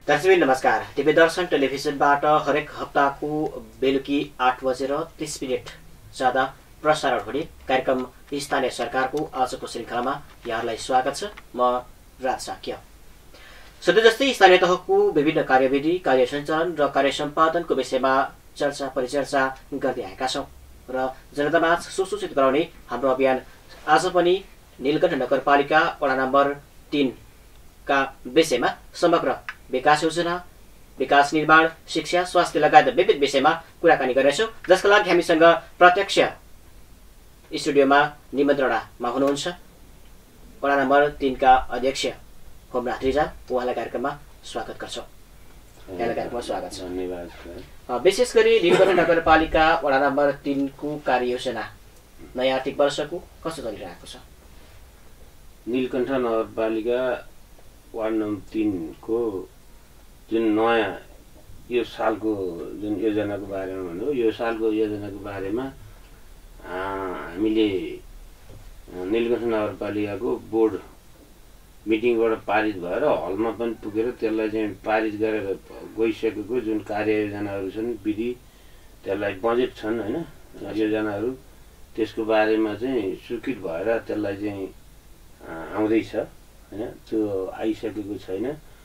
दर्शकबिन नमस्कार। टिभी दर्शन टेलिभिजनबाट हरेक हप्ताको बेलुकी 8:30 जाँदा प्रसारण हुने कार्यक्रम स्थानीय सरकारको आजको श्रृङ्खलामा यहाँलाई स्वागत छ। म राज साक्य। सधैँ जस्तै स्थानीय तहको विभिन्न कार्यविधि, कार्य सञ्चालन र कार्य सम्पादनको विषयमा चर्चा परिचर्चा गर्दै आएका छौँ र जनतामाझ सुसूचित गराउने हाम्रो अभियान आज पनि नीलकण्ठ नगरपालिका वडा नम्बर 3 का विषयमा समग्र विकास योजना, विकास निर्माण, शिक्षा, स्वास्थ्य लगायत विविध विषयमा कुराकानी गर्नेछौँ, जसका लागि हामीसँग प्रत्यक्ष स्टुडियोमा निमन्त्रणामा हुनुहुन्छ वडा नम्बर 3 का अध्यक्ष होमनाथ रिजाल। उहाँलाई कार्यक्रममा स्वागत गर्छौँ। यहाँलाई कार्यक्रममा स्वागत छ। धन्यवाद। विशेष गरी नीलकण्ठ नगरपालिका वडा नम्बर 3 को कार्ययोजना नयाँ आर्थिक वर्षको कस्तो चलिरहेको छ? नीलकण्ठ नगरपालिका वार्ड नम्बर 3 को जुन नयाँ यो सालको जुन योजनाको बारेमा भन्नु, यो सालको योजनाको बारेमा हामीले नीलकण्ठ नगरपालिकाको बोर्ड मिटिङबाट पारित भएर हलमा पनि पुगेर त्यसलाई चाहिँ पारित गरेर गइसकेको जुन कार्ययोजनाहरू छन्, विधि, त्यसलाई बजेट छन् होइन, योजनाहरू, त्यसको बारेमा चाहिँ स्वीकृत भएर त्यसलाई चाहिँ आउँदैछ होइन। त्यो आइसकेको छैन,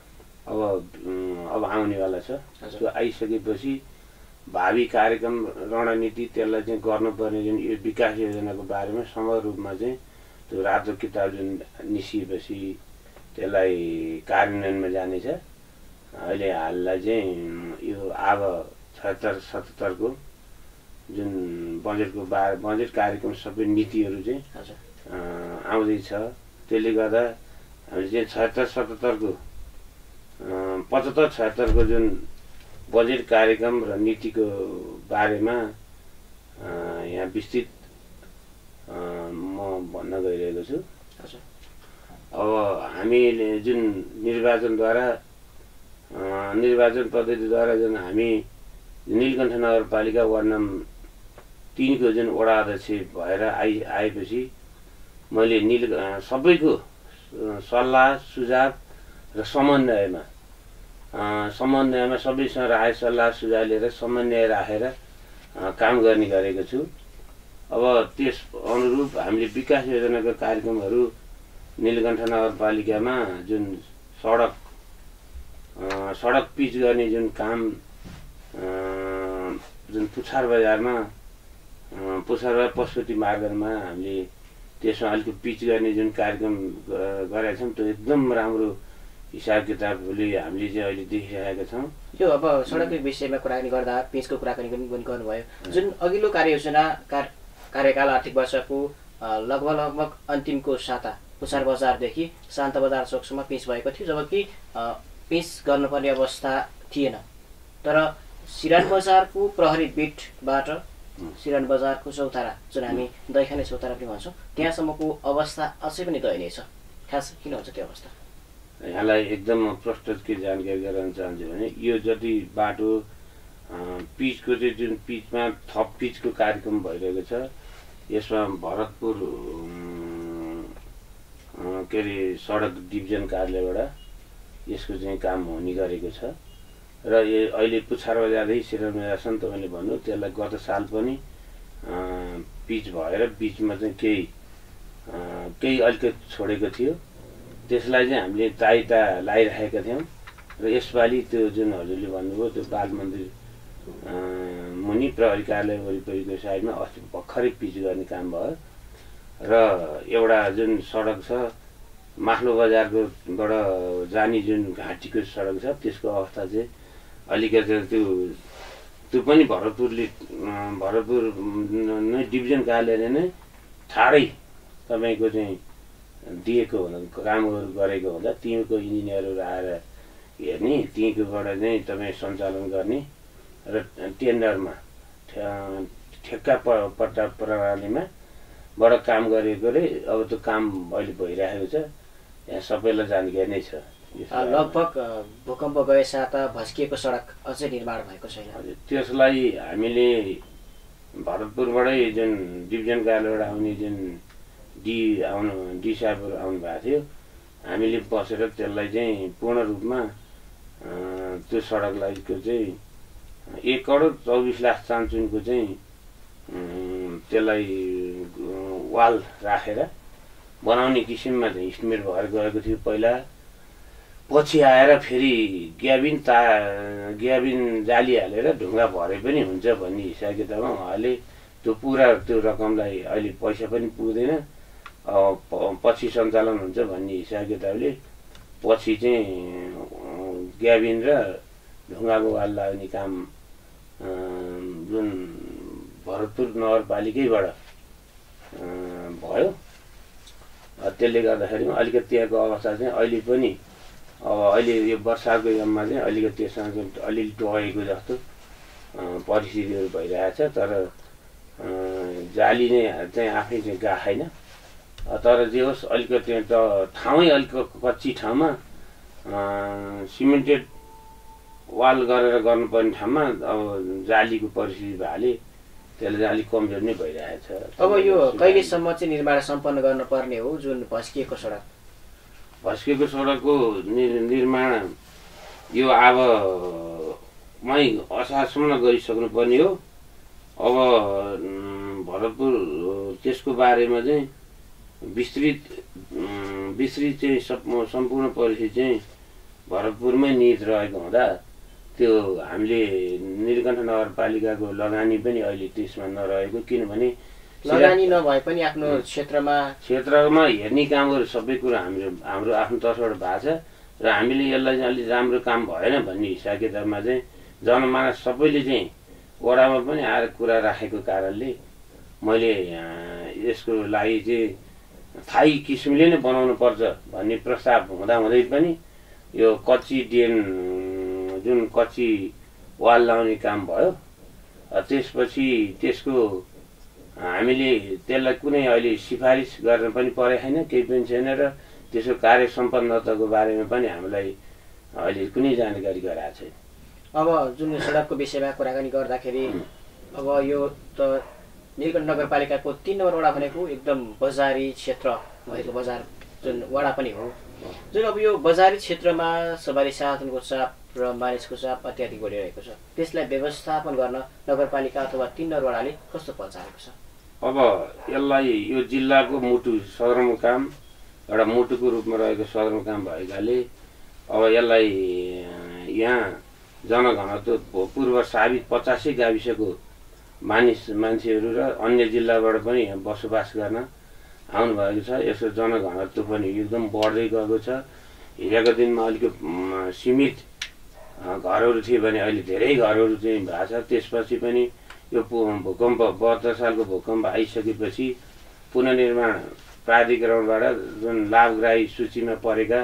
अब आउनेवाला छ। त्यो आइसकेपछि भावी कार्यक्रम रणनीति त्यसलाई चाहिँ गर्नुपर्ने जुन यो विकास योजनाको बारेमा समग्र रूपमा चाहिँ त्यो रातो किताब जुन निस्किएपछि त्यसलाई कार्यान्वयनमा जानेछ। अहिले हाललाई चाहिँ यो अब 76-77 को जुन बजेट कार्यक्रम सबै नीतिहरू चाहिँ आउँदैछ। त्यसले गर्दा हामीले चाहिँ 76-77 को 75-76 को जुन बजेट कार्यक्रम र नीतिको बारेमा यहाँ विस्तृत म भन्न गइरहेको छु। अब हामीले जुन निर्वाचन पद्धतिद्वारा जुन हामी नीलकण्ठ नगरपालिका वार्ड नम्बर 3 को जुन वडा अध्यक्ष भएर आएपछि मैले सबैको सल्लाह सुझाव र समन्वयमा सबैसँग राय सल्लाह सुझाव लिएर समन्वय राखेर काम गर्ने गरेको छु। अब त्यस अनुरूप हामीले विकास योजनाको कार्यक्रमहरू नीलकण्ठ नगरपालिकामा जुन सडक पिच गर्ने जुन काम जुन पुछार बजारमा पशुपति मार्गमा हामीले त्यसमा अलिकति पिच गर्ने जुन कार्यक्रम गरेका छौँ, त्यो एकदम राम्रो हिसाब किताबले हामीले चाहिँ अहिले देखिरहेका छौँ। यो अब सडकको विषयमा कुराकानी गर्दा पिचको कुराकानी पनि गर्नुभयो। जुन अघिल्लो कार्ययोजना कार्यकाल आर्थिक वर्षको लगभग अन्तिमको साता पुछार बजारदेखि शान्त बजार चोकसम्म पिच भएको थियो, जबकि पिच गर्नुपर्ने अवस्था थिएन। तर सिरान बजारको प्रहरी बिटबाट सिरान बजारको चौतारा, जुन हामी दैखाने चौतारा पनि भन्छौँ, त्यहाँसम्मको अवस्था अझै पनि दयनीय छ। खास किन हुन्छ त्यो अवस्था? यहाँलाई एकदम प्रष्ट के जानकारी गराउन चाहन्छु भने यो जति बाटो पिचको चाहिँ जुन पिचमा थप पिचको कार्यक्रम भइरहेको छ, यसमा भरतपुर के अरे सडक डिभिजन कार्यालयबाट यसको चाहिँ काम हुने गरेको छ। र यो अहिले पुछार बजारदेखि सिरान बजारसम्म तपाईँले भन्नु, त्यसलाई गत साल पनि पिच भएर बिचमा चाहिँ केही अलिकति छोडेको थियो। त्यसलाई चाहिँ हामीले ताइता लगाइराखेका थियौँ र यसपालि त्यो जुन हजुरले भन्नुभयो त्यो बाल मन्दिर मुनि प्रहरी कार्यालय वरिपरिको साइडमा अस्ति भर्खरै पिच गर्ने काम भयो। र एउटा जुन सडक छ माथिल्लो बजारकोबाट जाने जुन घाँटीको सडक छ, त्यसको अवस्था चाहिँ अलिकति त्यो पनि भरतपुर नै डिभिजन कार्यालयले नै ठाडै तपाईँको चाहिँ दिएको हुँदा कामहरू गरेको हुँदा त्यहीँको इन्जिनियरहरू आएर हेर्ने, त्यहीँकोबाट चाहिँ तपाईँ सञ्चालन गर्ने र टेन्डरमा ठेक्का पट्टा प्रणालीमा बाट काम गरेकोले अब त्यो काम अहिले भइरहेको छ। यहाँ सबैलाई जानकारी नै छ। लगभग भूकम्प गए साता भस्किएको सडक अझै निर्माण भएको छैन। त्यसलाई हामीले भरतपुरबाटै जुन डिभिजन कार्यालयबाट आउने जुन डी साहबहरू आउनु भएको थियो, हामीले बसेर त्यसलाई चाहिँ पूर्ण रूपमा त्यो सडकलाईको चाहिँ 1,24,00,000 चान्चुनको चाहिँ त्यसलाई वाल राखेर बनाउने किसिममा चाहिँ इस्टिमेट भएर गएको थियो पहिला। पछि आएर फेरि ग्याबिन जाली हालेर ढुङ्गा भरे पनि हुन्छ भन्ने हिसाब किताबमा उहाँले त्यो पुरा त्यो रकमलाई अहिले पैसा पनि पुग्दैन, पछि सञ्चालन हुन्छ भन्ने हिसाब किताबले पछि चाहिँ ग्याबिन र ढुङ्गाको वाल लाग्ने काम जुन भरतपुर नगरपालिकैबाट भयो। त्यसले गर्दाखेरि अलिकति त्यहाँको अवस्था चाहिँ अहिले पनि अहिले यो वर्षाको याममा चाहिँ अलिकति त्यसमा चाहिँ अलिअलि डगेको जस्तो परिस्थितिहरू भइरहेछ। तर जाली नै चाहिँ आफै चाहिँ गएको छैन। तर जे होस् अलिकति ठाउँै अलिक कच्ची ठाउँमा सिमेन्टेड वाल गरेर गर्नुपर्ने ठाउँमा अब जालीको परिस्थिति भएले त्यसले चाहिँ अलिक कमजोर नै भइरहेछ। अब यो कहिलेसम्म चाहिँ निर्माण सम्पन्न गर्नुपर्ने हो जुन भस्किएको सडक? भस्किएको सडकको निर्माण यो अब असारसम्म गरिसक्नु पर्ने हो। अब भरतपुर त्यसको बारेमा चाहिँ विस्तृत चाहिँ सम्पूर्ण परिस्थिति चाहिँ भरतपुरमै निहित रहेको हुँदा त्यो हामीले नीलकण्ठ नगरपालिकाको लगानी पनि अहिले त्यसमा नरहेको, किनभने लगानी नभए पनि आफ्नो क्षेत्रमा हेर्ने कामहरू सबै कुरा हाम्रो आफ्नो तर्फबाट भएको छ र हामीले यसलाई चाहिँ अलिक राम्रो काम भएन भन्ने हिसाब किताबमा चाहिँ जनमानस सबैले चाहिँ वडामा पनि आएर कुरा राखेको कारणले मैले यसको लागि चाहिँ थाई किसिमले नै बनाउनु पर्छ भन्ने प्रस्ताव हुँदै पनि यो कच्ची डेन जुन कच्ची वाल लाउने काम भयो। त्यसपछि त्यसको हामीले त्यसलाई कुनै अहिले सिफारिस गर्न पनि परेको छैन, केही पनि छैन र त्यसको कार्य सम्पन्नताको बारेमा पनि हामीलाई अहिले कुनै जानकारी गराएको छैन। अब जुन सडकको विषयमा कुराकानी गर्दाखेरि अब यो त नीलकण्ठ नगरपालिकाको 3 नम्बर वडा भनेको एकदम बजारी क्षेत्र भएको बजार जुन वडा पनि हो, जुन अब यो बजारी क्षेत्रमा सवारी साधनको चाप र मानिसको चाप अत्याधिक बढिरहेको छ। त्यसलाई व्यवस्थापन गर्न नगरपालिका अथवा 3 नम्बर वडाले कस्तो पहचानेको छ? अब यसलाई यो जिल्लाको मुटु सदरमुकाम एउटा मुटुको रूपमा रहेको सदरमुकाम भएकाले अब यसलाई यहाँ जनघनत्व पूर्व साबित 85 गाविसको मान्छेहरू र अन्य जिल्लाबाट पनि यहाँ बसोबास गर्न आउनुभएको छ। यसको जनघनत्व पनि एकदम बढ्दै गएको छ। हिजोको दिनमा अलिक सीमित घरहरू थिए भने अहिले धेरै घरहरू चाहिँ भएको छ। त्यसपछि पनि यो भूकम्प 72 सालको भूकम्प आइसकेपछि पुनर्निर्माण प्राधिकरणबाट जुन लाभग्राही सूचीमा परेका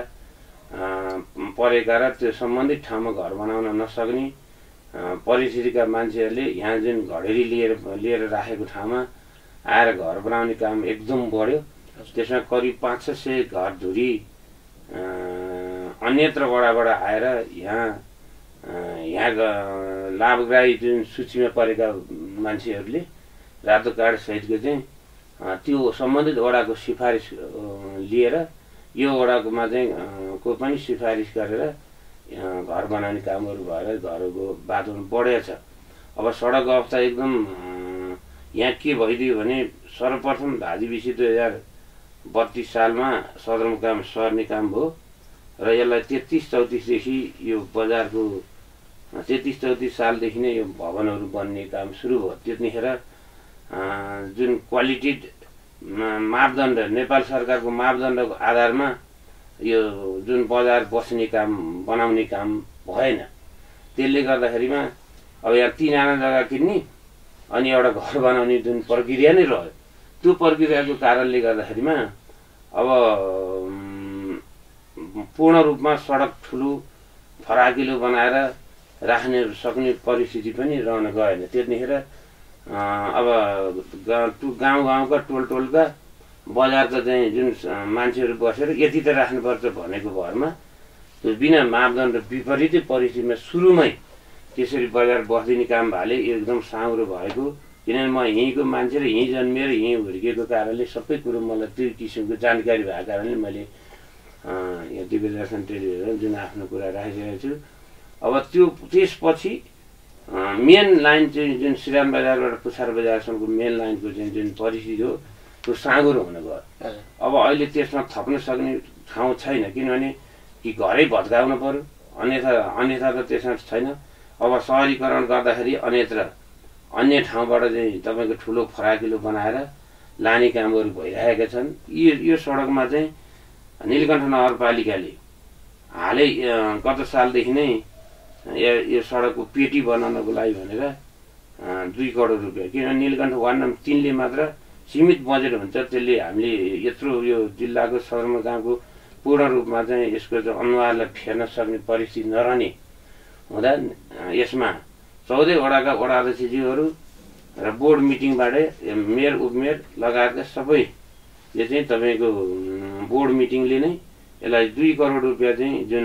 र त्यो सम्बन्धित ठाउँमा घर बनाउन नसक्ने परिस्थितिका मान्छेहरूले यहाँ जुन घडेरी लिएर राखेको ठाउँमा आएर घर बनाउने काम एकदम बढ्यो। त्यसमा करिब 500 घरधुरी अन्यत्र वडाबाट आएर यहाँ लाभग्राही जुन सूचीमा परेका मान्छेहरूले रातो कार्ड सहितको चाहिँ त्यो सम्बन्धित वडाको सिफारिस लिएर यो वडाकोमा चाहिँ को पनि सिफारिस गरेर घर बनाउने कामहरू भएर घरको वातावरण बढेको छ। अब सडक अवस्था एकदम यहाँ के भइदियो भने सर्वप्रथम भाजीविसी 2032 सालमा सदरमुकाम सर्ने काम भयो र यसलाई 33-34 देखि यो बजारको 33-34 सालदेखि नै यो भवनहरू बन्ने काम सुरु भयो। त्यतिखेर जुन क्वालिटी मापदण्ड नेपाल सरकारको मापदण्डको आधारमा यो जुन बजार बस्ने काम बनाउने काम भएन। त्यसले गर्दाखेरिमा अब यहाँ 3 आना जग्गा किन्ने अनि एउटा घर बनाउने जुन प्रक्रिया नै रह्यो, त्यो प्रक्रियाको कारणले गर्दाखेरिमा अब पूर्ण रूपमा सडक ठुलो फराकिलो बनाएर राख्ने सक्ने परिस्थिति पनि रहन गएन। त्यतिखेर अब गाउँका टोलका बजारका चाहिँ जुन मान्छेहरू बसेर यति त राख्नुपर्छ भनेको भरमा त्यो बिना मापदण्ड विपरीतै परिस्थितिमा सुरुमै त्यसरी बजार बस्दिने काम भएले एकदम साँउरो भएको। किनभने म यहीँको मान्छे र यहीँ जन्मिएर यहीँ हुर्किएको कारणले सबै कुरो मलाई त्यो किसिमको जानकारी भएको कारणले मैले यहाँ दिव्यदर्शन टेलिभिजन जुन आफ्नो कुरा राखिरहेको छु। अब त्यो त्यसपछि मेन लाइन चाहिँ जुन सिरान बजारबाट पुछार बजारसम्मको मेन लाइनको चाहिँ जुन परिस्थिति हो त्यो साँगुरो हुन गयो। अब अहिले त्यसमा थप्न सक्ने ठाउँ छैन, किनभने कि घरै भत्काउनु पर्यो, अन्यथा त त्यसमा छैन। अब सहरीकरण गर्दाखेरि अन्य ठाउँबाट चाहिँ तपाईँको ठुलो फराकिलो बनाएर लाने कामहरू भइरहेका छन्। यो सडकमा चाहिँ नीलकण्ठ नगरपालिकाले हालै गत सालदेखि नै यो सडकको पेटी बनाउनको लागि भनेर 2 करोड रुपियाँ, किनभने नीलकण्ठ वार्ड नम्बर 3 ले मात्र सीमित बजेट हुन्छ, त्यसले हामीले यत्रो यो जिल्लाको सदरमुकामको पूर्ण रूपमा चाहिँ यसको चाहिँ अनुहारलाई फेर्न सक्ने परिस्थिति नरहने हुँदा यसमा 14 वडाका वडा अध्यक्षज्यूहरू र बोर्ड मिटिङबाटै मेयर उपमेयर लगायतका सबैले चाहिँ तपाईँको बोर्ड मिटिङले नै यसलाई 2 करोड रुपियाँ चाहिँ जुन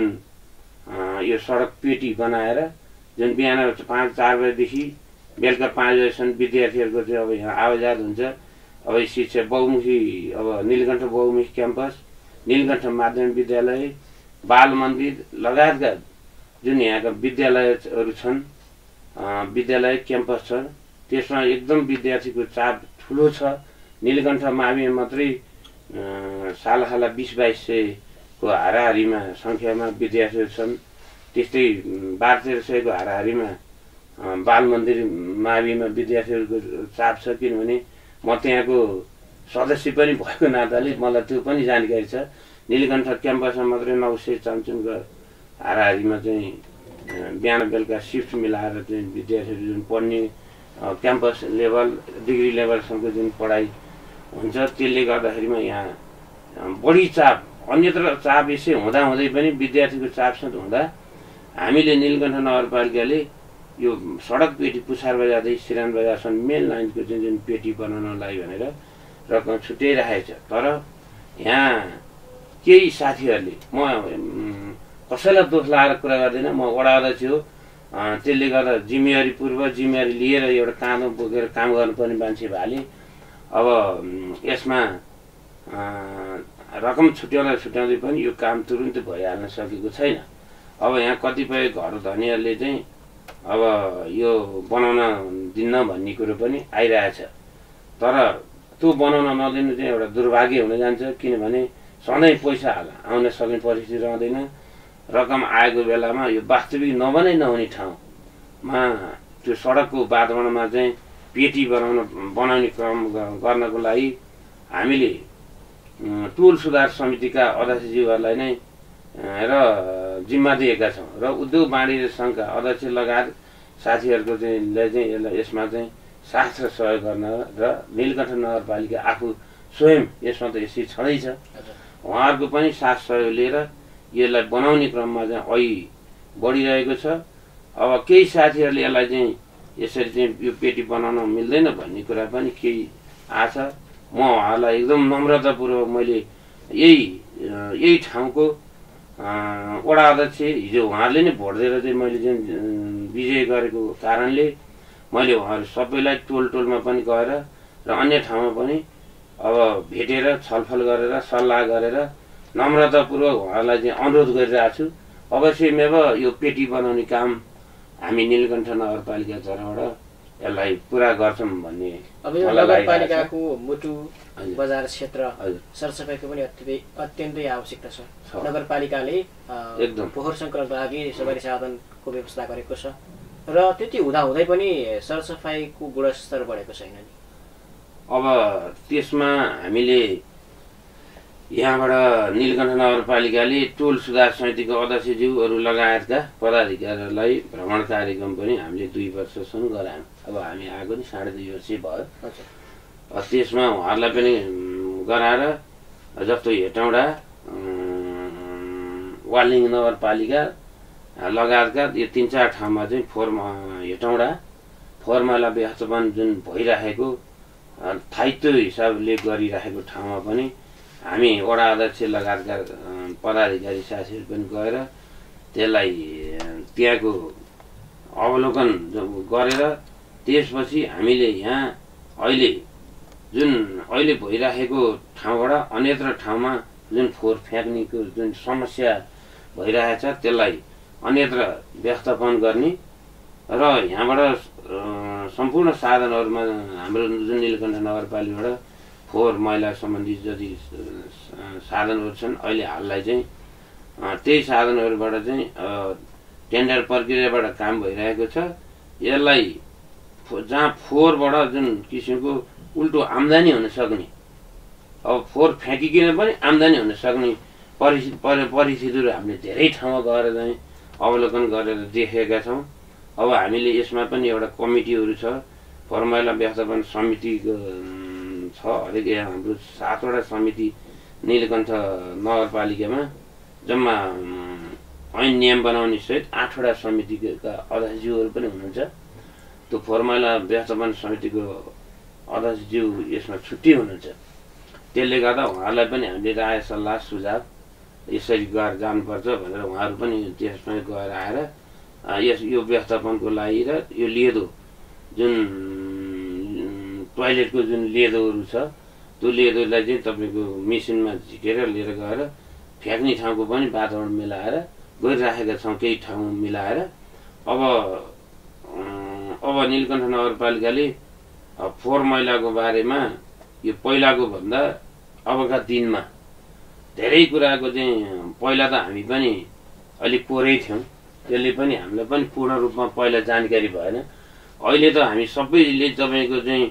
यो सडक पेटी बनाएर जुन बिहान 4 बजेदेखि बेलुका 5 बजेसम्म विद्यार्थीहरूको चाहिँ अब यहाँ आवाजात हुन्छ। अब शिक्षा बहुमुखी, अब नीलकण्ठ बहुमुखी क्याम्पस, नीलकण्ठ माध्यमिक विद्यालय, बाल मन्दिर लगायतका जुन यहाँका विद्यालयहरू छन्, विद्यालय क्याम्पस छ, त्यसमा एकदम विद्यार्थीको चाप ठुलो छ। नीलकण्ठ माविमा मात्रै सालखाला 20-2200 को हाराहारीमा सङ्ख्यामा विद्यार्थीहरू छन्। त्यस्तै 1200-1300 को हाराहारीमा बाल मन्दिर माविमा विद्यार्थीहरूको चाप छ, किनभने म त्यहाँको सदस्य पनि भएको नाताले मलाई त्यो पनि जानकारी छ। नीलकण्ठ क्याम्पसमा मात्रै 900 चम्चुनको हाराहारीमा चाहिँ बिहान बेलुका सिफ्ट मिलाएर चाहिँ विद्यार्थीहरू जुन पढ्ने क्याम्पस लेभल डिग्री लेभलसम्मको जुन पढाइ हुन्छ, त्यसले गर्दाखेरिमा यहाँ बढी चाप, अन्यत्र चाप यसै हुँदाहुँदै पनि विद्यार्थीको चाप हुँदा हामीले नीलकण्ठ नगरपालिकाले यो सडक पेटी पुछार बजारदेखि सिरान बजारसम्म मेन लाइनको जुन पेटी बनाउनलाई भनेर रकम छुट्याइराखेको छ। तर यहाँ केही साथीहरूले, म कसैलाई दोष लगाएर कुरा गर्दैन, म वडा अध्यक्ष हो, त्यसले गर्दा जिम्मेवारी लिएर एउटा काँधो बोकेर काम गर्नुपर्ने मान्छे भएले अब यसमा रकम छुट्याउँदै पनि यो काम तुरुन्तै भइहाल्न सकेको छैन। अब यहाँ कतिपय घर धनीहरूले चाहिँ अब यो बनाउन दिन्न भन्ने कुरो पनि आइरहेछ। तर त्यो बनाउन नदिनु चाहिँ एउटा दुर्भाग्य हुन जान्छ, किनभने सधैँ पैसा आउन सक्ने परिस्थिति रहँदैन। रकम आएको बेलामा यो वास्तविक नहुने ठाउँमा त्यो सडकको वातावरणमा चाहिँ पेटी बनाउने क्रम गर्नको लागि हामीले टोल सुधार समितिका अध्यक्षज्यूहरूलाई नै र जिम्मा दिएका छौँ र उद्योग वाणिज्य सङ्घका अध्यक्ष लगायत साथीहरूको चाहिँ यसमा चाहिँ साथ र सहयोग गर्न र नीलकण्ठ नगरपालिका आफू स्वयं यसमा त यसै छँदैछ, उहाँहरूको पनि साथ सहयोग लिएर यसलाई बनाउने क्रममा चाहिँ अहिले बढिरहेको छ। अब केही साथीहरूले यसलाई चाहिँ यसरी चाहिँ यो पेटी बनाउन मिल्दैन भन्ने कुरा पनि केही आछ। म उहाँहरूलाई एकदम नम्रतापूर्वक मैले यही ठाउँको वडा अध्यक्ष हिजो उहाँहरूले नै भोट दिएर चाहिँ मैले जुन विजय गरेको कारणले मैले उहाँहरू सबैलाई टोलमा पनि गएर र अन्य ठाउँमा पनि अब भेटेर छलफल गरेर सल्लाह गरेर नम्रतापूर्वक उहाँहरूलाई चाहिँ अनुरोध गरिरहेको छु। अवश्यमेव यो पेटी बनाउने काम हामी नीलकण्ठ नगरपालिका तर्फबाट यसलाई पुरा गर्छौँ भन्ने। अब यो नगरपालिकाको मुटु बजार क्षेत्र सरसफाइको पनि अत्यन्तै आवश्यकता छ। नगरपालिकाले एकदम फोहोर सङ्कलनको लागि सवारी साधनको व्यवस्था गरेको छ र त्यति हुँदाहुँदै पनि सरसफाइको गुणस्तर बढेको छैन नि। अब त्यसमा हामीले यहाँबाट नीलकण्ठ नगरपालिकाले टोल सुधार समितिको अध्यक्षज्यूहरू लगायतका पदाधिकारीहरूलाई भ्रमण कार्यक्रम पनि हामीले 2 वर्षसम्म गरायौँ। अब हामी आएको नि 2.5 वर्ष भयो। त्यसमा उहाँहरूलाई पनि गराएर जस्तो हेटौँडा, वालिङ नगरपालिका लगायतका यो 3-4 ठाउँमा चाहिँ हेटौँडा फोहोर मैला व्यवस्थापन जुन भइरहेको स्थायित्व हिसाबले गरिरहेको ठाउँमा पनि हामी वडा अध्यक्ष लगायतका पदाधिकारी साथीहरू पनि गएर त्यसलाई त्यहाँको अवलोकन गरेर त्यसपछि हामीले यहाँ अहिले भइरहेको ठाउँबाट अन्यत्र ठाउँमा जुन फोहोर फ्याँक्नेको जुन समस्या भइरहेछ त्यसलाई अन्यत्र व्यवस्थापन गर्ने र यहाँबाट सम्पूर्ण साधनहरूमा हाम्रो जुन नीलकण्ठ नगरपालिकाबाट फोहोर मैला सम्बन्धी जति साधनहरू छन् अहिले हाललाई चाहिँ त्यही साधनहरूबाट चाहिँ टेन्डर प्रक्रियाबाट काम भइरहेको छ। यसलाई जहाँ फोहोरबाट जुन किसिमको उल्टो आम्दानी हुन सक्ने, अब फोहोर फ्याँकिकन पनि आम्दानी हुन सक्ने परिस्थितिहरू हामीले धेरै ठाउँमा गएर चाहिँ अवलोकन गरेर देखेका छौँ। अब हामीले यसमा पनि एउटा कमिटीहरू छ, फोहोर मैला व्यवस्थापन समितिको छ। हरेक हाम्रो 7वटा समिति नीलकण्ठ नगरपालिकामा जम्मा ऐन नियम बनाउने सहित 8वटा समितिका अध्यक्षज्यूहरू पनि हुनुहुन्छ। त्यो फोहोर मैला व्यवस्थापन समितिको अध्यक्षज्यू यसमा छुट्टी हुनुहुन्छ। त्यसले गर्दा उहाँहरूलाई पनि हामीले राय सल्लाह सुझाव यसरी गरेर जानुपर्छ भनेर उहाँहरू पनि त्यसमा गएर आएर यो व्यवस्थापनको लागि र यो लेदो जुन टोयलेटको जुन लेदोहरू छ त्यो लेदोलाई चाहिँ तपाईँको मेसिनमा झिकेर लिएर गएर फ्याँक्ने ठाउँको पनि वातावरण मिलाएर गरिराखेका छौँ, केही ठाउँ मिलाएर। अब नीलकण्ठ नगरपालिकाले फोहोर मैलाको बारेमा यो पहिलाको भन्दा अबका दिनमा धेरै कुराको चाहिँ पहिला त हामी पनि अलिक कोरै थियौँ, त्यसले पनि हामीलाई पनि पूर्ण रूपमा पहिला जानकारी भएन। अहिले त हामी सबैले तपाईँको चाहिँ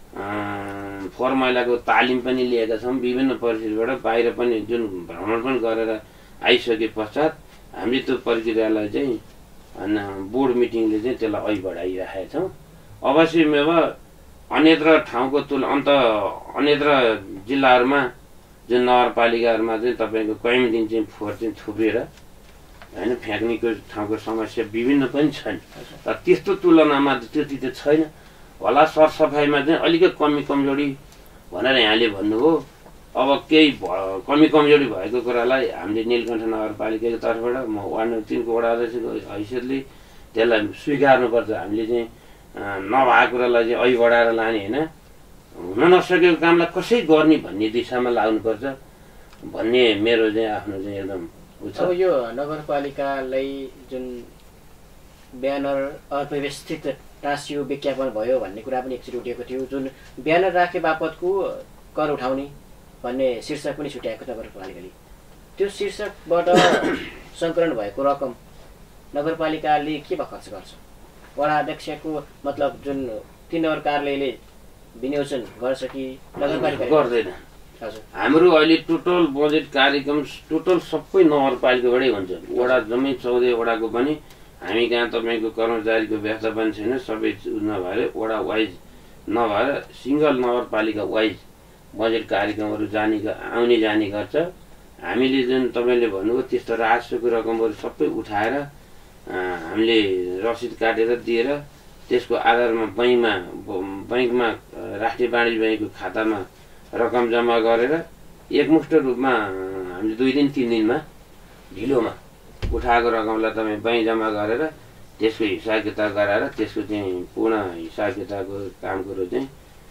फोहोर मैलाको तालिम पनि लिएका छौँ। विभिन्न परिस्थितिबाट बाहिर पनि जुन भ्रमण पनि गरेर आइसके पश्चात हामीले त्यो प्रक्रियालाई चाहिँ बोर्ड मिटिङले चाहिँ त्यसलाई अघि बढाइराखेका छौँ। अवश्यमेव अन्यत्र ठाउँको अन्यत्र जिल्लाहरूमा जुन नगरपालिकाहरूमा चाहिँ तपाईँको कयौँ दिन चाहिँ फोहोर चाहिँ थुपेर होइन फ्याँक्नेको ठाउँको समस्या विभिन्न पनि छन्, तर त्यस्तो तुलनामा त्यति त छैन होला। सरसफाइमा चाहिँ अलिकति कमी कमजोरी भनेर यहाँले भन्नुभयो। अब केही कमी कमजोरी भएको कुरालाई हामीले नीलकण्ठ नगरपालिकाको तर्फबाट म वार्ड नम्बर 3 को वडा अध्यक्षको हैसियतले त्यसलाई स्वीकार्नुपर्छ। हामीले चाहिँ नभएको कुरालाई चाहिँ अघि बढाएर लाने होइन, हुन नसकेको कामलाई कसै गर्ने भन्ने दिशामा लाग्नुपर्छ भन्ने मेरो चाहिँ आफ्नो चाहिँ एकदम उच्च। अब यो नगरपालिकालाई जुन ब्यानर अव्यवस्थित टाँसियो विज्ञापन भयो भन्ने कुरा पनि एकचोटि उठेको थियो। जुन ब्यानर राखे बापतको कर उठाउने भन्ने शीर्षक पनि छुट्याएको नगरपालिकाले, त्यो शीर्षकबाट सङ्कलन भएको रकम नगरपालिकाले केमा खर्च गर्छ? वडा अध्यक्षको मतलब जुन 3 नगर कार्यालयले विनियोजन गर्छ कि नगरपालिका गर्दैन? हाम्रो अहिले टोटल बजेट कार्यक्रम टोटल सबै नगरपालिकाबाटै हुन्छ। वडा जम्मै 14 वडाको पनि हामी कहाँ तपाईँको कर्मचारीको व्यवस्थापन छैन, सबै नभएर वडा वाइज नभएर सिङ्गल नगरपालिका वाइज बजेट कार्यक्रमहरू आउने जाने गर्छ। हामीले जुन तपाईँले भन्नुभयो त्यस्तो राजस्वको रकमहरू सबै उठाएर हामीले रसिद काटेर दिएर त्यसको आधारमा बैङ्कमा राष्ट्रिय वाणिज्य ब्याङ्कको खातामा रकम जम्मा गरेर एकमुष्ट रूपमा हामीले 2 दिन 3 दिनमा ढिलोमा उठाएको रकमलाई तपाईँ बैङ्क जम्मा गरेर त्यसको हिसाब किताब गराएर त्यसको चाहिँ पूर्ण हिसाब किताबको काम कुरो चाहिँ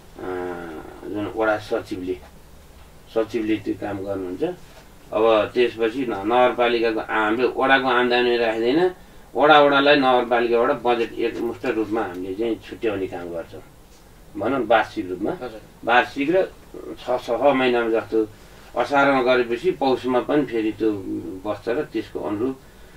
जुन वडा सचिवले त्यो काम गर्नुहुन्छ। अब त्यसपछि नगरपालिकाको हाम्रो वडाको आम्दानी राख्दैन, वडालाई नगरपालिकाबाट बजेट एकमुष्ट रूपमा हामीले चाहिँ छुट्याउने काम गर्छौँ भनौँ वार्षिक रूपमा। वार्षिक र 6 महिनामा जस्तो असारमा गरेपछि पौषमा पनि फेरि त्यो बस्छ र त्यसको अनुरूप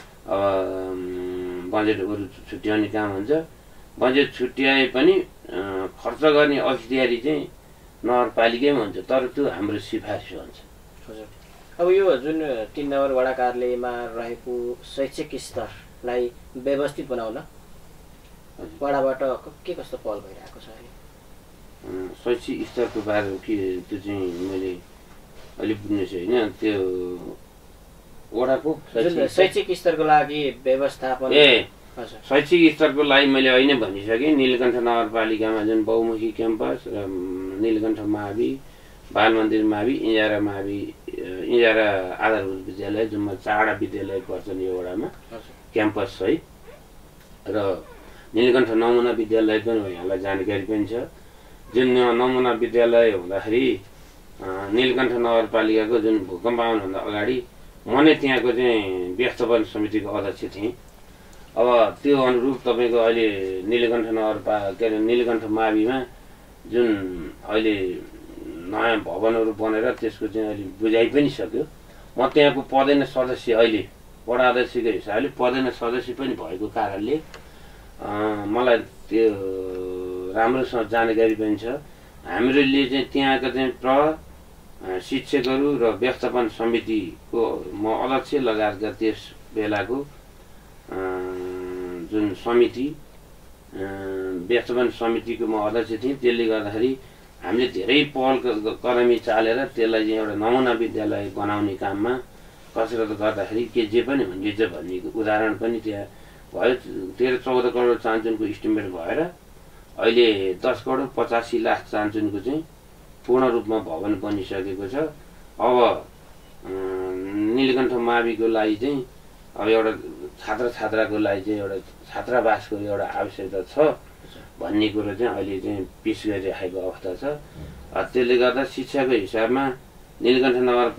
बजेटहरू छुट्याउने काम हुन्छ। बजेट छुट्याए पनि खर्च गर्ने अख्तियारी चाहिँ नगरपालिकामै हुन्छ, तर त्यो हाम्रो सिफारिस हुन्छ। अब यो जुन 3 नगर वडा कार्यालयमा रहेको शैक्षिक स्तरलाई व्यवस्थित बनाउन वडाबाट के कस्तो पहल भइरहेको छ? शैक्षिक स्तरको बारेमा के त्यो चाहिँ मैले अलि बुझ्ने छैन। त्यो वडाको शैक्षिक स्तरको लागि व्यवस्थापन शैक्षिक स्तरको लागि मैले अहिले भनिसकेँ। नीलकण्ठ नगरपालिकामा जुन बहुमुखी क्याम्पस र नीलकण्ठ मावि, बाल मन्दिर मावि, इन्जारा आधारभूत विद्यालय जुनमा 4वटा विद्यालय पर्छन् यो वडामा क्याम्पस सहित, र नीलकण्ठ नमुना विद्यालय पनि यहाँलाई जानकारी पनि छ। जुन नमुना विद्यालय हुँदाखेरि नीलकण्ठ नगरपालिकाको जुन भूकम्प आउनुभन्दा अगाडि म नै त्यहाँको चाहिँ व्यवस्थापन समितिको अध्यक्ष थिएँ। अब त्यो अनुरूप तपाईँको अहिले नीलकण्ठ के अरे नीलकण्ठ माविमा जुन अहिले नयाँ भवनहरू बनेर त्यसको चाहिँ अहिले बुझाइ पनि सक्यो। म त्यहाँको पदेन सदस्य अहिले वडा अध्यक्षको हिसाबले पदेन सदस्य पनि भएको कारणले मलाई त्यो राम्रोसँग जानकारी पनि छ। हामीले चाहिँ त्यहाँका चाहिँ शिक्षकहरू र व्यवस्थापन समितिको म अध्यक्ष लगायतका त्यस बेलाको जुन समिति व्यवस्थापन समितिको म अध्यक्ष थिएँ। त्यसले गर्दाखेरि हामीले धेरै पहल कदमी चालेर त्यसलाई चाहिँ एउटा नमुना विद्यालय बनाउने काममा कसरत गर्दाखेरि के जे पनि हुन्छ भन्ने उदाहरण पनि त्यहाँ भयो। 13-14 करोड चान्चुनको इस्टिमेट भएर अहिले 10 करोड 85 लाख चान्चुनको चाहिँ पूर्ण रूपमा भवन बनिसकेको छ। अब नीलकण्ठ माविको लागि चाहिँ अब एउटा छात्राको लागि चाहिँ एउटा छात्रावासको एउटा आवश्यकता छ भन्ने कुरो चाहिँ अहिले चाहिँ पेस गरिराखेको अवस्था छ। त्यसले गर्दा शिक्षाको हिसाबमा नीलकण्ठ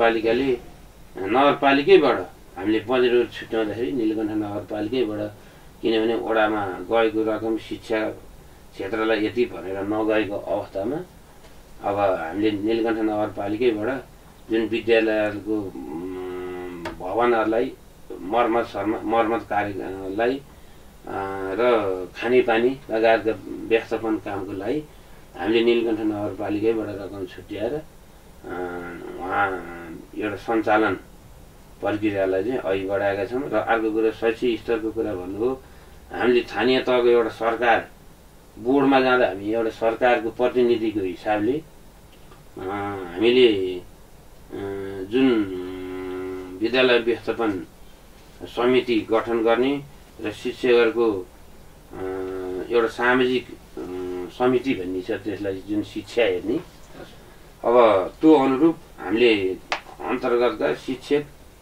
नगरपालिकैबाट हामीले बजेट छुट्याउँदाखेरि नीलकण्ठ नगरपालिकैबाट, किनभने वडामा गएको रकम शिक्षा क्षेत्रलाई यति भनेर नगएको अवस्थामा अब हामीले नीलकण्ठ नगरपालिकैबाट जुन विद्यालयहरूको भवनहरूलाई मर्मत कार्यलाई र खानेपानी लगायतका व्यवस्थापन कामको लागि हामीले नीलकण्ठ नगरपालिकैबाट रकम छुट्याएर उहाँ एउटा सञ्चालन प्रक्रियालाई चाहिँ अघि बढाएका छौँ। र अर्को कुरो शैक्षिक स्तरको कुरा भन्नुभयो। हामीले स्थानीय तहको एउटा सरकार बोर्डमा जाँदा हामी एउटा सरकारको प्रतिनिधिको हिसाबले हामीले जुन विद्यालय व्यवस्थापन समिति गठन गर्ने र शिक्षकहरूको एउटा सामाजिक समिति भन्ने छ, त्यसलाई जुन शिक्षा हेर्ने। अब त्यो अनुरूप हामीले अन्तर्गतका शिक्षक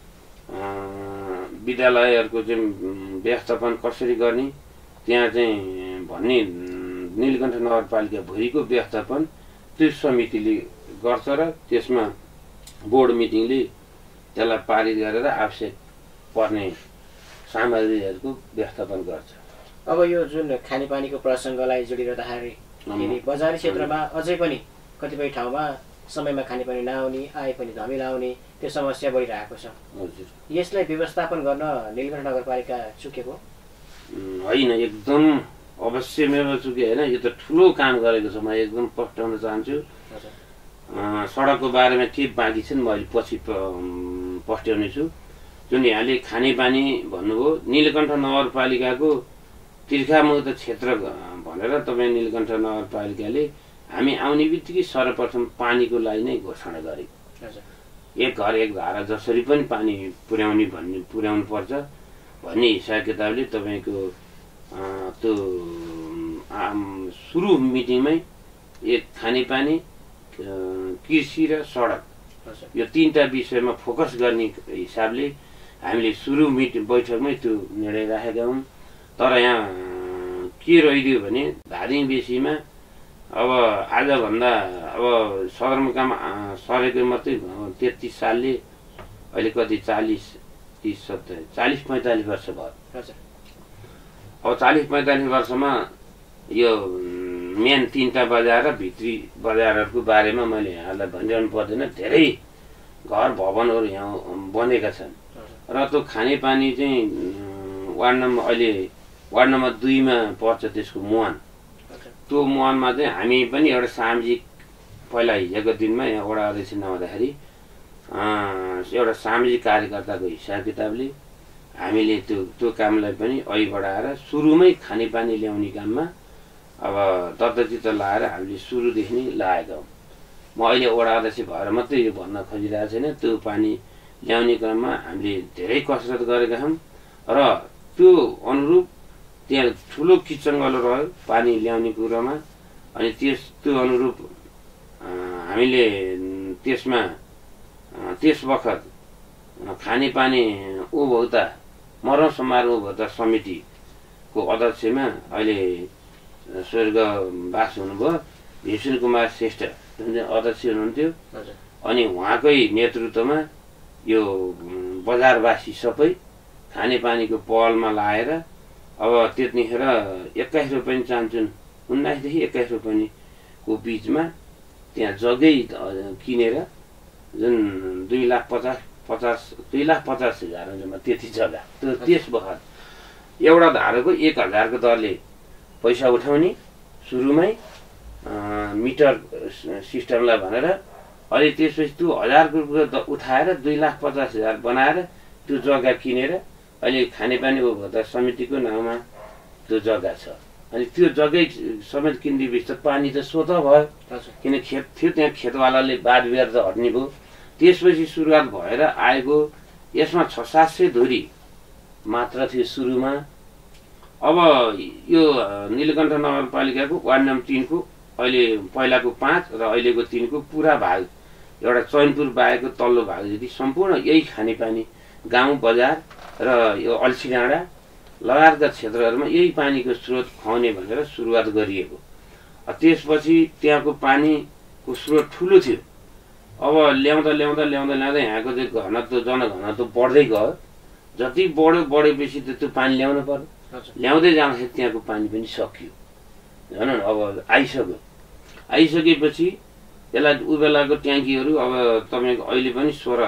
विद्यालयहरूको चाहिँ व्यवस्थापन कसरी गर्ने त्यहाँ चाहिँ भन्ने नीलकण्ठ नगरपालिका भुइँको व्यवस्थापन त्यो समितिले गर्छ र त्यसमा बोर्ड मिटिङले त्यसलाई पारित गरेर आवश्यक पर्ने सामग्रीहरूको व्यवस्थापन गर्छ। अब यो जुन खानेपानीको प्रसङ्गलाई जोडिरहँदाखेरि बजारी क्षेत्रमा अझै पनि कतिपय ठाउँमा समयमा खानेपानी नआउने, आए पनि धमिलो आउने त्यो समस्या बढिरहेको छ। यसलाई व्यवस्थापन गर्न नीलकण्ठ नगरपालिका चुकेको होइन, एकदम अवश्यमेव चुके होइन। यो त ठुलो काम गरेको छ। म एकदम पस्टाउन चाहन्छु। सडकको बारेमा के बाँकी छन् म अहिले पछि पस्ट्याउने छु। जुन यहाँले खानेपानी भन्नुभयो, नीलकण्ठ नगरपालिकाको तिर्खामुक्त क्षेत्र भनेर तपाईँ नीलकण्ठ नगरपालिकाले हामी आउने बित्तिकै सर्वप्रथम पानीको लागि नै घोषणा गरेको। एक घर एक धारा जसरी पनि पानी पुर्याउनु पर्छ भन्ने हिसाब किताबले तपाईँको त्यो सुरु मिटिङमै एक खानेपानी, कृषि र सडक यो तीनटा विषयमा फोकस गर्ने हिसाबले हामीले सुरु बैठकमै त्यो निर्णय राखेका हौँ। तर यहाँ के रहिदियो भने धादिङ बेसीमा अब आजभन्दा अब सदरमुकाम सरेको मात्रै 33 सालले अहिले कति 40-45 वर्ष भयो। अब 40-45 वर्षमा यो मेन तीनटा बजार र भित्री बजारहरूको बारेमा मैले यहाँलाई भनिरहनु पर्दैन। धेरै घर भवनहरू यहाँ बनेका छन् र त्यो खानेपानी चाहिँ वार्ड नम्बर 2 मा पर्छ त्यसको मुहान। त्यो मुहानमा चाहिँ हामी पनि एउटा सामाजिक, पहिला हिजोको दिनमा यहाँ वडा अध्यक्ष नहुँदाखेरि एउटा सामाजिक कार्यकर्ताको हिसाब किताबले हामीले त्यो कामलाई पनि अघि बढाएर सुरुमै खानेपानी ल्याउने काममा अब दत्तचित्त लाएर हामीले सुरुदेखि नै लागेका हौँ। म अहिले वडा अध्यक्ष भएर मात्रै यो भन्न खोजिरहेको छैन। त्यो पानी ल्याउने क्रममा हामीले धेरै कसरत गरेका छौँ र त्यो अनुरूप त्यहाँ ठुलो किचङ्गलो रह्यो पानी ल्याउने कुरोमा। अनि त्यो अनुरूप हामीले त्यसमा त्यस बखत खानेपानी उपभोक्ता मरण समारोह उपभोक्ता समितिको अध्यक्षमा अहिले स्वर्गवास हुनुभयो भीमसेन कुमार श्रेष्ठ अध्यक्ष हुनुहुन्थ्यो। अनि उहाँकै नेतृत्वमा यो बजारवासी सबै खानेपानीको पहलमा लाएर अब त्यतिखेर 21 रुपैयाँ चान्चुन 19 देखि 21 रुपैयाँको बिचमा त्यहाँ जग्गै किनेर जुन 2,50,000 त्यति जग्गा त्यस बखत एउटा धारोको 1,000को दरले पैसा उठाउने सुरुमै मिटर सिस्टमलाई भनेर। अहिले त्यसपछि त्यो 1,000 रुपियाँ उठाएर 2,50,000 बनाएर त्यो जग्गा किनेर अहिले खानेपानी उपभोक्ता समितिको नाउँमा त्यो जग्गा छ। अनि त्यो जग्गै समेत किनिदिएपछि त पानी त स्वत भयो, किन खेत थियो त्यहाँ खेतवालाले बाध बिहार त हट्ने भयो। त्यसपछि सुरुवात भएर आएको यसमा 600-700 धुरी मात्र थियो सुरुमा। अब यो नीलकण्ठ नगरपालिकाको वार्ड नम्बर 3 को अहिले पहिलाको 5 र अहिलेको 3 को पुरा भाग एउटा चैनपुर बाहेकको तल्लो भाग जति सम्पूर्ण यही खानेपानी गाउँ बजार र यो अल्छी डाँडा लगायतका क्षेत्रहरूमा यही पानीको स्रोत खुवाउने भनेर सुरुवात गरिएको। त्यसपछि त्यहाँको पानीको स्रोत ठुलो थियो। अब ल्याउँदा यहाँको चाहिँ घनत्व जनघनत्व बढ्दै गयो। जति बढेपछि त त्यो पानी ल्याउनु पर्यो। ल्याउँदै जाँदाखेरि त्यहाँको पानी पनि सकियो। भनौँ न अब आइसकेपछि त्यसलाई उ बेलाको ट्याङ्कीहरू अब तपाईँको अहिले पनि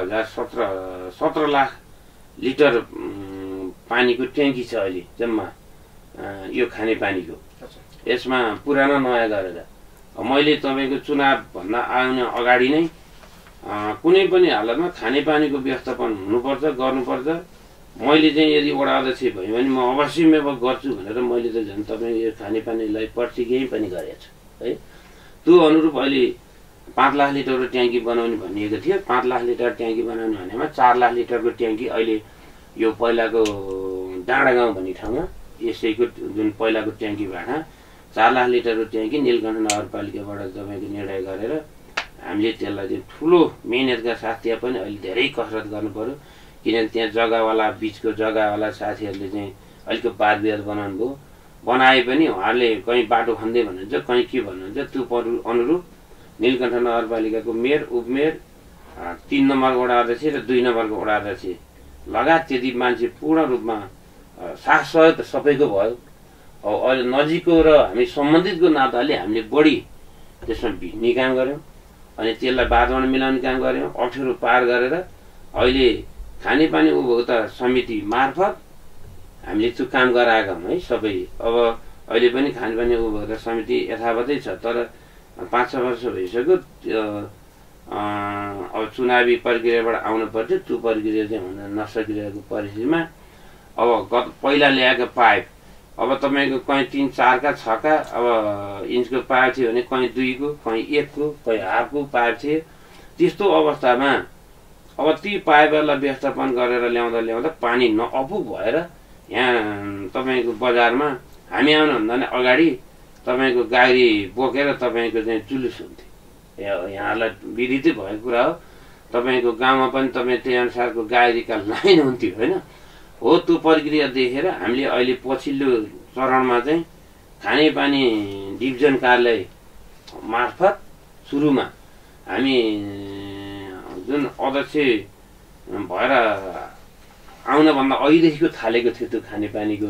17 लाख लिटर पानीको ट्याङ्की छ अहिले जम्मा यो खानेपानीको। यसमा पुरानो नयाँ गरेर मैले तपाईँको चुनाव भन्दा आउने अगाडि नै कुनै पनि हालतमा खानेपानीको व्यवस्थापन हुनुपर्छ, गर्नुपर्छ। मैले चाहिँ यदि वडा अध्यक्ष भयो भने म अवश्य गर्छु भनेर मैले त झन् तपाईँ यो खानेपानीलाई प्रतिज्ञा पनि गरेको छु है। त्यो अनुरूप अहिले 5 लाख लिटरको ट्याङ्की बनाउने भनिएको थियो। 5 लाख लिटर ट्याङ्की बनाउने भनेमा 4 लाख लिटरको ट्याङ्की अहिले यो पहिलाको डाँडा गाउँ भन्ने ठाउँमा यसैको जुन पहिलाको ट्याङ्कीबाट 4 लाख लिटरको ट्याङ्की नीलकण्ठ नगरपालिकाबाट तपाईँको निर्णय गरेर हामीले त्यसलाई चाहिँ ठुलो मेहनतका साथ त्यहाँ पनि अहिले धेरै कसरत गर्नु पर्यो। किनभने त्यहाँ जग्गावाला बिचको जग्गावाला साथीहरूले चाहिँ अलिक बाध बिहार बनाउनु भयो। बनाए पनि उहाँहरूले कहीँ बाटो खन्दै भन्नुहुन्छ, कहीँ के भन्नुहुन्छ, त्यो अनुरूप नीलकण्ठ नगरपालिकाको मेयर, उपमेयर, 3 नम्बरको वडा अध्यक्ष र 2 नम्बरको वडा अध्यक्ष लगायत त्यति मान्छे पूर्ण रूपमा साथ सहयोग सबैको भयो। अब अहिले नजिकको र हामी सम्बन्धितको नाताले हामीले बढी त्यसमा भिड्ने काम गऱ्यौँ। अनि त्यसलाई वातावरण मिलाउने काम गऱ्यौँ। अप्ठ्यारो पार गरेर अहिले खानेपानी उपभोक्ता समिति मार्फत हामीले त्यो काम गराएका हौँ है सबै। अब अहिले पनि खानेपानी उपभोक्ता समिति यथावतै छ, तर 5-6 वर्ष भइसक्यो। अब चुनावी प्रक्रियाबाट आउनु पर्थ्यो, त्यो प्रक्रिया चाहिँ हुन नसकिरहेको परिस्थितिमा अब पहिला ल्याएको पाइप अब तपाईँको कहीँ 3-4 का 6 का अब इन्चको पाइप थियो भने कहीँ 2 को, कहीँ 1 को, कहीँ हाफको पाइप थियो। त्यस्तो अवस्थामा अब ती पाइपहरूलाई व्यवस्थापन गरेर ल्याउँदा पानी नअपुग भएर यहाँ तपाईँको बजारमा हामी आउनुभन्दा नि अगाडि तपाईँको गाडी बोकेर तपाईँको चाहिँ जुलुस हुन्थ्यो। यहाँलाई विदितै भएको कुरा हो। तपाईँको गाउँमा पनि तपाईँ त्यही अनुसारको गाडीका लाइन हुन्थ्यो होइन हो। त्यो प्रक्रिया देखेर हामीले अहिले पछिल्लो चरणमा चाहिँ खानेपानी डिभिजन कार्यालय मार्फत सुरुमा हामी जुन अध्यक्ष भएर आउनभन्दा अहिलेदेखिको थालेको थियो त्यो खानेपानीको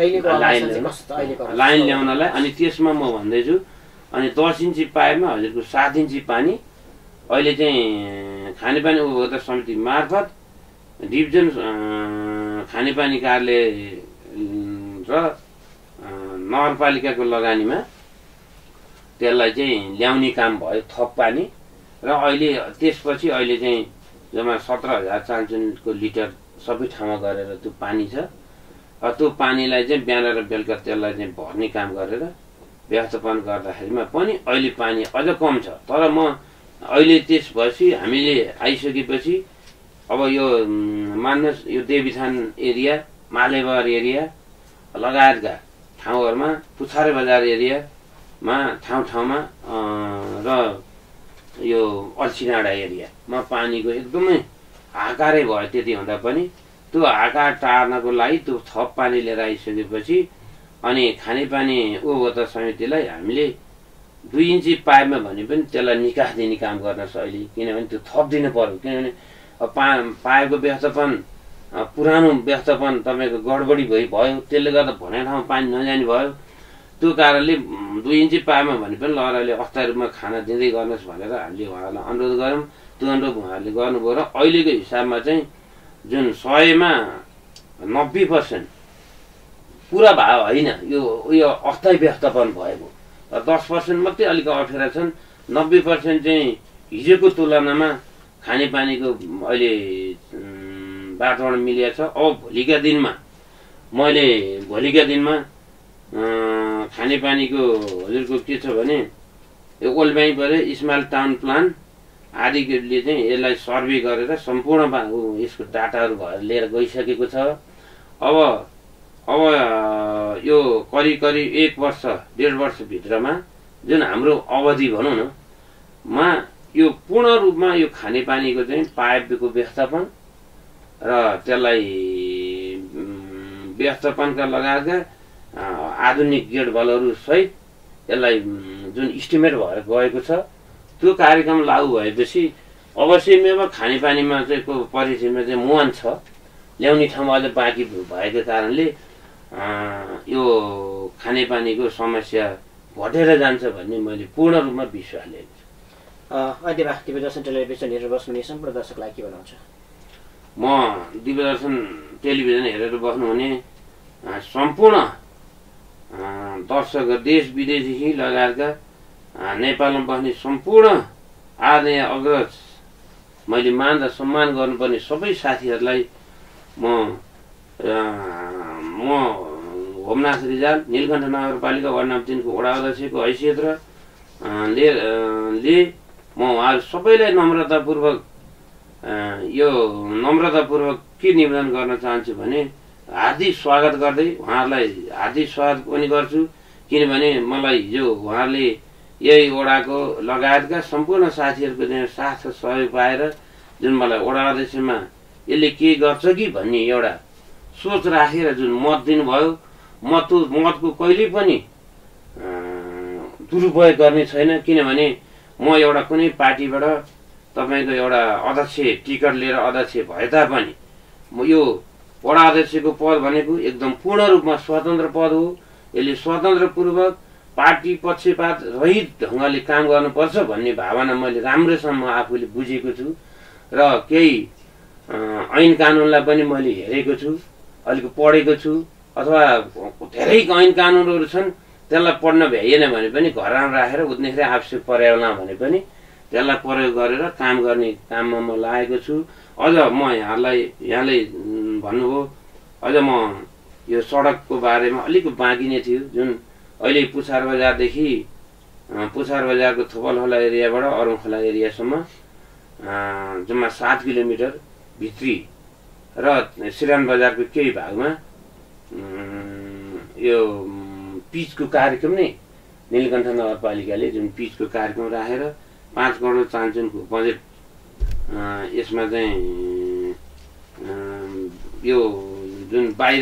लाइन ल्याउनलाई। अनि त्यसमा म भन्दैछु अनि 10 इन्ची पाइपमा हजुरको 7 इन्ची पानी अहिले चाहिँ खानेपानी उपभोक्ता समिति मार्फत डिभिजन खानेपानी कार्यालय र नगरपालिकाको लगानीमा त्यसलाई चाहिँ ल्याउने काम भयो थप पानी। र अहिले त्यसपछि अहिले चाहिँ जम्मा 17,000 चान्चुनको लिटर सबै ठाउँमा गरेर त्यो पानी छ। त्यो पानीलाई चाहिँ बिहान र बेलुका त्यसलाई चाहिँ भर्ने काम गरेर व्यवस्थापन गर्दाखेरिमा पनि अहिले पानी अझ कम छ। तर म अहिले त्यसपछि हामीले आइसकेपछि अब यो मान्नुहोस् यो देवीथान एरिया, मालेबर एरिया लगायतका ठाउँहरूमा, पुछारे बजार एरियामा ठाउँमा र यो अल्छी डाँडा एरियामा पानीको एकदमै हाहाकारै भयो। त्यति हुँदा पनि त्यो हाहाकार टार्नको लागि त्यो थप पानी लिएर आइसकेपछि अनि खानेपानी उपभोक्ता समितिलाई हामीले 2 इन्ची पाइपमा भने पनि त्यसलाई निकास दिने काम गर्न अहिले, किनभने त्यो थप दिनु पर्यो। किनभने पाइपको व्यवस्थापन पुरानो व्यवस्थापन तपाईँको गडबडी भयो, त्यसले गर्दा भनेको ठाउँमा पानी नजाने भयो। त्यो कारणले 2 इन्ची पाएमा भने पनि ल अहिले अस्थायी रूपमा खाना दिँदै गर्नुहोस् भनेर हामीले उहाँहरूलाई अनुरोध गऱ्यौँ। त्यो अनुरोध उहाँहरूले गर्नुभयो र अहिलेको हिसाबमा चाहिँ जुन 100मा 90% पुरा भाव होइन, यो अस्थायी व्यवस्थापन भएको र 10% मात्रै अलिक अप्ठ्यारा छन्। 90% चाहिँ हिजोको तुलनामा खानेपानीको अहिले वातावरण मिलेको छ। अब भोलिका दिनमा खानेपानीको हजुरको के छ भने यो ओल्ड परे इस्माइल टाउन प्लान आदिले चाहिँ यसलाई सर्वे गरेर सम्पूर्ण यसको डाटाहरू लिएर गइसकेको छ। अब यो करिब 1 वर्ष 1.5 वर्षभित्रमा जुन हाम्रो अवधि भनौँ न मा यो पूर्ण रूपमा यो खानेपानीको चाहिँ पाइपको व्यवस्थापन र त्यसलाई व्यवस्थापनका लगायतका आधुनिक गेट बलहरू सहित यसलाई जुन इस्टिमेट भएर गएको छ त्यो कार्यक्रम लागू भएपछि अवश्यमेव खानेपानीमा चाहिँ को परिस्थितिमा चाहिँ मुहान छ, ल्याउने ठाउँमा अझै बाँकी भएको कारणले यो खानेपानीको समस्या घटेर जान्छ भन्ने मैले पूर्ण रूपमा विश्वास लिएको छु। अन्त्यमा दिव्यदर्शन टेलिभिजन हेरेर बस्नुहुने सम्पूर्ण दर्शकलाई के भन्नुहुन्छ? म दिव्यदर्शन टेलिभिजन हेरेर बस्नुहुने सम्पूर्ण दर्शक देश विदेशदेखि लगायतका नेपालमा बस्ने सम्पूर्ण आदरणीय अग्रज मैले मान र सम्मान गर्नुपर्ने सबै साथीहरूलाई म होमनाथ रिजाल नीलकण्ठ नगरपालिका वार्ड नम्बर 3 को वडा अध्यक्षको हैसियत र म उहाँहरू सबैलाई नम्रतापूर्वक के निवेदन गर्न चाहन्छु भने हार्दिक स्वागत गर्दै उहाँहरूलाई हार्दिक स्वागत पनि गर्छु। किनभने मलाई हिजो उहाँहरूले यही वडाको लगायतका सम्पूर्ण साथीहरूको चाहिँ साथ सहयोग पाएर जुन मलाई वडा अध्यक्षमा यसले के गर्छ कि भन्ने एउटा सोच राखेर जुन मत दिनुभयो, मतको कहिले पनि दुरुपयोग गर्ने छैन। किनभने म एउटा कुनै पार्टीबाट तपाईँको एउटा अध्यक्ष टिकट लिएर अध्यक्ष भए तापनि म यो वडा अध्यक्षको पद भनेको एकदम पूर्ण रूपमा स्वतन्त्र पद हो। यसले स्वतन्त्रपूर्वक पार्टी पक्षपात रहित ढङ्गले काम गर्नुपर्छ भन्ने भावना मैले राम्रोसँग आफूले बुझेको छु र केही ऐन कानुनलाई पनि मैले हेरेको छु, अलिक पढेको छु, अथवा धेरै ऐन कानुनहरू छन् त्यसलाई पढ्न भ्याइएन भने पनि घरमा राखेर उद्नेखेरि आवश्यक परेला भने पनि त्यसलाई प्रयोग गरेर काम गर्ने काममा म लागेको छु। अझ म यहाँले भन्नुभयो, अझ म यो सडकको बारेमा अलिक बाँकी नै थियो। जुन अहिले पुछार बजारको थोपलखोला एरियाबाट अरुणखोला एरियासम्म जम्मा 7 किलोमिटर भित्री र सिरान बजारको केही भागमा यो पिचको कार्यक्रम नै नीलकण्ठ नगरपालिकाले जुन पिचको कार्यक्रम राखेर 5 करोड चान्चुनको बजेट यसमा चाहिँ यो जुन बाहिर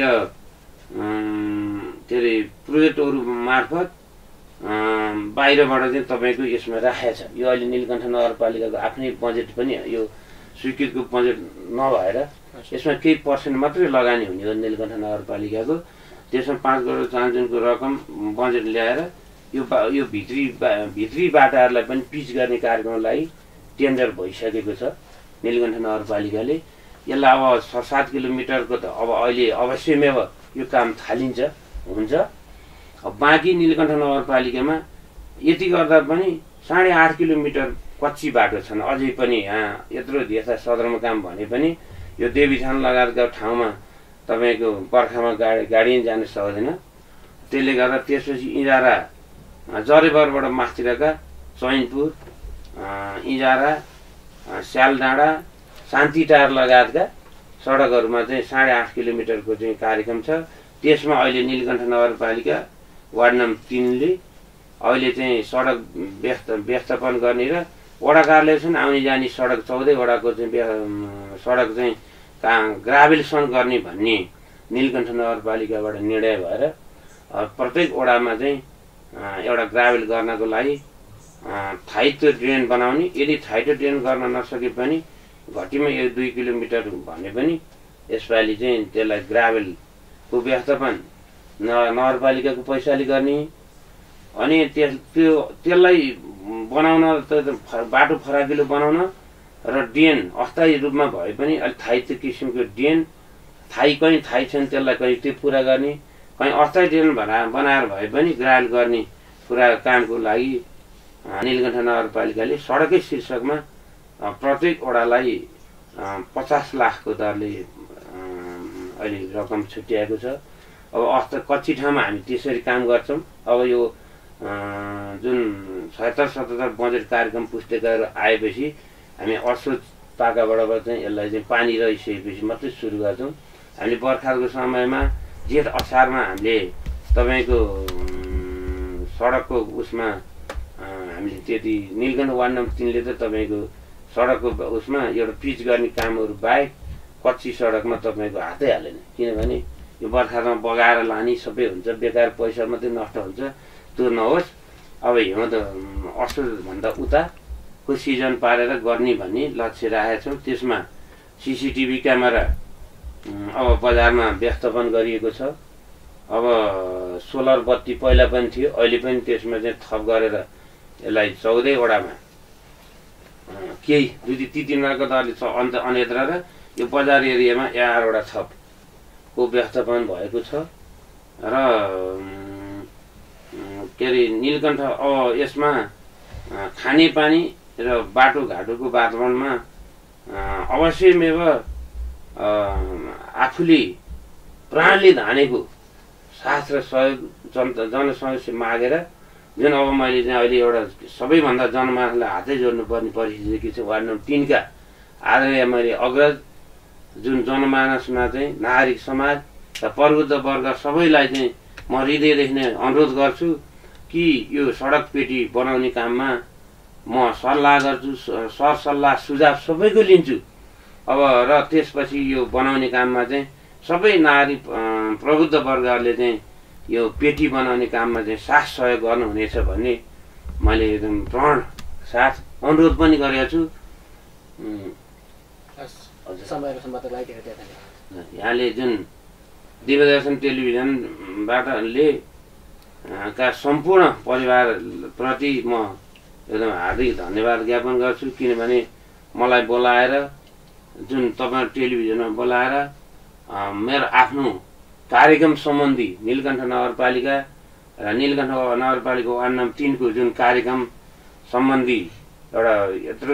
के अरे प्रोजेक्टहरू मार्फत बाहिरबाट चाहिँ तपाईँको यसमा राखेको छ। यो अहिले नीलकण्ठ नगरपालिकाको आफ्नै बजेट पनि यो स्वीकृतको बजेट नभएर यसमा केही पर्सेन्ट मात्रै लगानी हुने हो नीलकण्ठ नगरपालिकाको। त्यसमा 5 करोड चान्चुनको रकम बजेट ल्याएर यो भित्री बाटाहरूलाई पनि पिच गर्ने कार्यक्रमको लागि टेन्डर भइसकेको छ नीलकण्ठ नगरपालिकाले। यसलाई अब 6-7 किलोमिटरको त अब अहिले अवश्यमेव यो काम थालिन्छ हुन्छ। अब बाँकी नीलकण्ठ नगरपालिकामा यति गर्दा पनि 8.5 किलोमिटर कच्ची बाटो छन् अझै पनि। यहाँ यत्रो यस्ता सदरमुकाम भने पनि यो देवीथान लगायतका ठाउँमा तपाईँको बर्खामा गाडी जान सक्दैन। त्यसले गर्दा त्यसपछि इजारा जरेबरबाट मास्तिरका चैनपुर, इजारा, स्यालडाँडा, शान्तिटार लगायतका सडकहरूमा चाहिँ 8.5 किलोमिटरको चाहिँ कार्यक्रम छ। त्यसमा अहिले नीलकण्ठ नगरपालिका वार्ड नम्बर 3 ले अहिले चाहिँ सडक व्यवस्थापन गर्ने र वडा कार्यालयसम्म आउने जाने सडक 14 वडाको चाहिँ सडक चाहिँ ग्राभेलसन गर्ने भन्ने नीलकण्ठ नगरपालिकाबाट निर्णय भएर प्रत्येक वडामा चाहिँ एउटा ग्राभेल गर्नको लागि थाइतो ड्रेन बनाउने। यदि थाइतो ड्रेन गर्न नसके पनि घटीमा 2 किलोमिटर भने पनि यसपालि चाहिँ त्यसलाई ग्राभेलको व्यवस्थापन नगरपालिकाको पैसाले गर्ने अनि त्यसलाई बनाउन बाटो फराकिलो बनाउन र ड्रेन अस्थायी रूपमा भए पनि अलिक थाहै किसिमको ड्रेन कहीँ थाहै छैन त्यसलाई कहीँ त्यो पुरा गर्ने कहीँ अस्थायी ड्रेन बनाएर भए पनि ग्राभेल गर्ने पुरा कामको लागि नीलकण्ठ नगरपालिकाले सडकै शीर्षकमा प्रत्येक वडालाई 50 लाखको दरले अहिले रकम छुट्याएको छ। अब कच्ची ठाउँमा हामी त्यसरी काम गर्छौँ। अब यो जुन 76-77 बजेट कार्यक्रम पुस्तिकाहरू आएपछि हामी असोज पाकाबाट चाहिँ यसलाई चाहिँ पानी रहिसकेपछि मात्रै सुरु गर्छौँ। हामीले बर्खाको समयमा जेठ असारमा हामीले तपाईँको सडकको उसमा हामीले त्यति नीलकण्ठ वार्ड नम्बर 3 ले त तपाईँको सडकको उसमा एउटा पिच गर्ने कामहरू बाहेक कच्ची सडकमा तपाईँको हातै हालेन, किनभने यो बर्खामा बगाएर लाने सबै हुन्छ, बेकार पैसा मात्रै नष्ट हुन्छ, त्यो नहोस्। अब हिउँद असोजभन्दा उताको सिजन पारेर गर्ने भन्ने लक्ष्य राखेका छौँ। त्यसमा CCTV क्यामेरा अब बजारमा व्यवस्थापन गरिएको छ। अब सोलर बत्ती पहिला पनि थियो, अहिले पनि त्यसमा चाहिँ थप गरेर यसलाई 14 वडामा केही 2-3 नगरको दरले अन्यत्र र यो बजार एरियामा 11 वटा थपको व्यवस्थापन भएको छ। र के अरे नीलकण्ठ अब यसमा खानेपानी र बाटोघाटोको वातावरणमा अवश्यमेव आफूले प्राणले धानेको साथ र सहयोग जनसमस्या मागेर जुन अब मैले चाहिँ अहिले एउटा सबैभन्दा जनमानसलाई हातै जोड्नुपर्ने परिस्थिति छ। वार्ड नम्बर 3 का आदरणीय मैले अग्रज जुन जनमानसमा चाहिँ नागरिक समाज र प्रबुद्ध वर्ग सबैलाई चाहिँ म हृदयदेखि नै अनुरोध गर्छु कि यो सडक पेटी बनाउने काममा म सल्लाह गर्छु, सरसल्लाह सुझाव सबैको लिन्छु। अब र त्यसपछि यो बनाउने काममा चाहिँ सबै नागरिक प्रबुद्ध वर्गहरूले चाहिँ यो पेटी बनाउने काममा चाहिँ साथ सहयोग गर्नुहुनेछ भन्ने मैले एकदम प्रण साथ अनुरोध पनि गरेको छु। यहाँले जुन दिव्यदर्शन टेलिभिजनबाटले का सम्पूर्ण परिवारप्रति म एकदम हार्दिक धन्यवाद ज्ञापन गर्छु, किनभने मलाई बोलाएर जुन तपाईँ टेलिभिजनमा बोलाएर मेरो आफ्नो कार्यक्रम सम्बन्धी नीलकण्ठ नगरपालिका र नीलकण्ठ नगरपालिका वार्ड नम्बर 3 को जुन कार्यक्रम सम्बन्धी एउटा यत्रो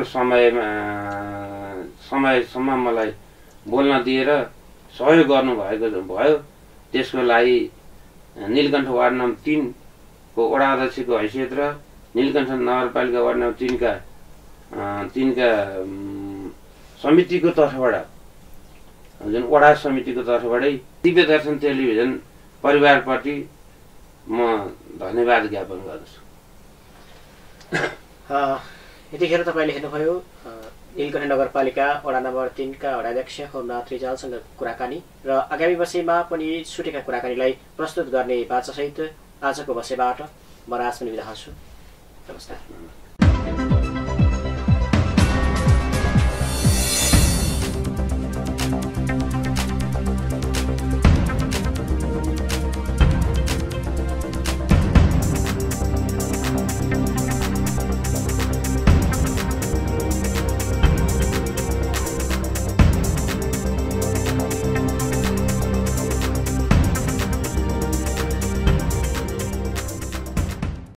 समयसम्म मलाई बोल्न दिएर सहयोग गर्नुभएको भयो। त्यसको लागि नीलकण्ठ वार्ड नम्बर 3 को वडा अध्यक्षको हैसियत र नीलकण्ठ नगरपालिका वार्ड नम्बर 3 का समितिको तर्फबाट जुन वडा समितिको तर्फबाटै दिव्यदर्शन टेलिभिजन परिवारप्रति म धन्यवाद ज्ञापन गर्दछु। यतिखेर तपाईँले हेर्नुभयो नीलकण्ठ नगरपालिका वडा नम्बर 3 का वडाध्यक्ष होमनाथ रिजालसँग कुराकानी र आगामी वर्षमा पनि छुटेका कुराकानीलाई प्रस्तुत गर्ने बाचासहित आजको बसेबाट म राजमणि बिदा हुन्छु। नमस्कार।